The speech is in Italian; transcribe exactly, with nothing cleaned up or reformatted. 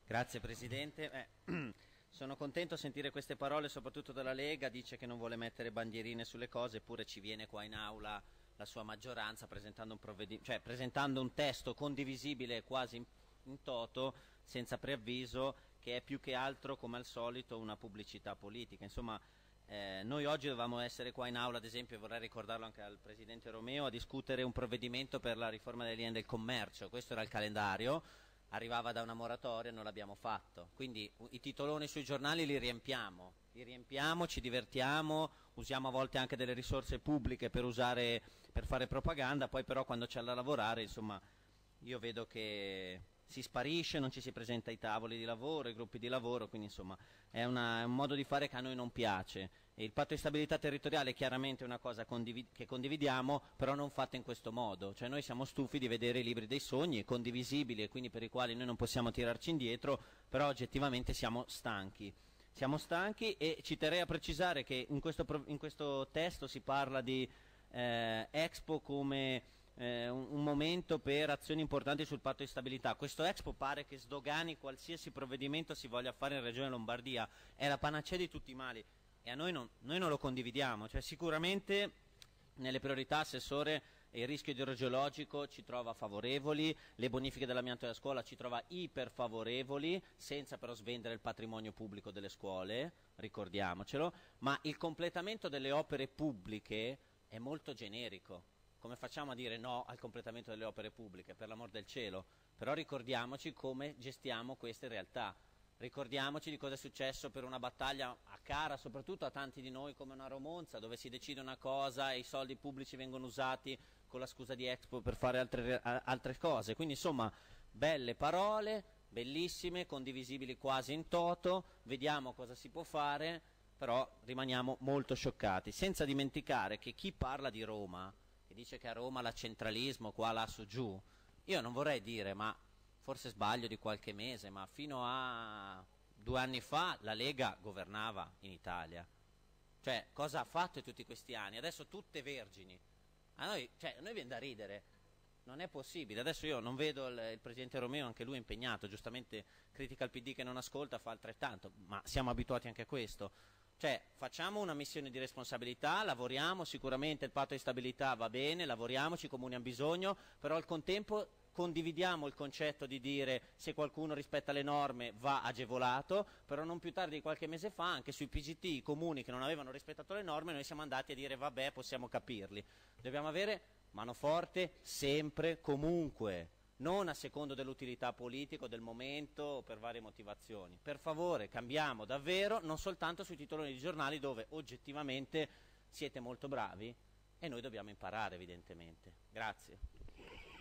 Grazie Presidente. Eh, sono contento a sentire queste parole soprattutto dalla Lega, dice che non vuole mettere bandierine sulle cose, eppure ci viene qua in aula la sua maggioranza presentando un, provvedi- cioè, presentando un testo condivisibile quasi in, in toto, senza preavviso, che è più che altro come al solito una pubblicità politica. Insomma, eh, noi oggi dovevamo essere qua in aula, ad esempio, e vorrei ricordarlo anche al Presidente Romeo, a discutere un provvedimento per la riforma delle linee del commercio. Questo era il calendario, arrivava da una moratoria e non l'abbiamo fatto, quindi i titoloni sui giornali li riempiamo, li riempiamo, ci divertiamo, usiamo a volte anche delle risorse pubbliche per, usare, per fare propaganda, poi però quando c'è da lavorare, insomma, io vedo che si sparisce, non ci si presenta ai tavoli di lavoro, ai gruppi di lavoro, quindi insomma è, una, è un modo di fare che a noi non piace. E il patto di stabilità territoriale è chiaramente una cosa condivid- che condividiamo, però non fatta in questo modo, cioè noi siamo stufi di vedere i libri dei sogni, condivisibili e quindi per i quali noi non possiamo tirarci indietro, però oggettivamente siamo stanchi. Siamo stanchi e ci terrei a precisare che in questo, in questo testo si parla di eh, Expo come Eh, un, un momento per azioni importanti sul patto di stabilità. Questo Expo pare che sdogani qualsiasi provvedimento si voglia fare in Regione Lombardia, è la panacea di tutti i mali e a noi non, noi non lo condividiamo, cioè sicuramente nelle priorità Assessore il rischio idrogeologico ci trova favorevoli, le bonifiche dell'amianto della scuola ci trova iperfavorevoli, senza però svendere il patrimonio pubblico delle scuole, ricordiamocelo, ma il completamento delle opere pubbliche è molto generico. Come facciamo a dire no al completamento delle opere pubbliche, per l'amor del cielo? Però ricordiamoci come gestiamo queste realtà, ricordiamoci di cosa è successo per una battaglia a cara soprattutto a tanti di noi come una Romonza, dove si decide una cosa e i soldi pubblici vengono usati con la scusa di Expo per fare altre, altre cose. Quindi insomma, belle parole, bellissime, condivisibili quasi in toto, vediamo cosa si può fare, però rimaniamo molto scioccati, senza dimenticare che chi parla di Roma, che dice che a Roma la centralismo qua, là, su, giù, io non vorrei dire, ma forse sbaglio di qualche mese, ma fino a due anni fa la Lega governava in Italia. Cioè, cosa ha fatto in tutti questi anni? Adesso tutte vergini. A noi, cioè, a noi viene da ridere. Non è possibile. Adesso io non vedo il, il Presidente Romeo, anche lui è impegnato, giustamente critica il P D che non ascolta, fa altrettanto, ma siamo abituati anche a questo. Cioè, facciamo una missione di responsabilità, lavoriamo, sicuramente il patto di stabilità va bene, lavoriamoci, i comuni hanno bisogno, però al contempo condividiamo il concetto di dire se qualcuno rispetta le norme va agevolato, però non più tardi di qualche mese fa anche sui P G T i comuni che non avevano rispettato le norme noi siamo andati a dire vabbè, possiamo capirli. Dobbiamo avere mano forte sempre, comunque, non a secondo dell'utilità politica o del momento o per varie motivazioni. Per favore, cambiamo davvero, non soltanto sui titoloni di giornali dove oggettivamente siete molto bravi e noi dobbiamo imparare evidentemente. Grazie.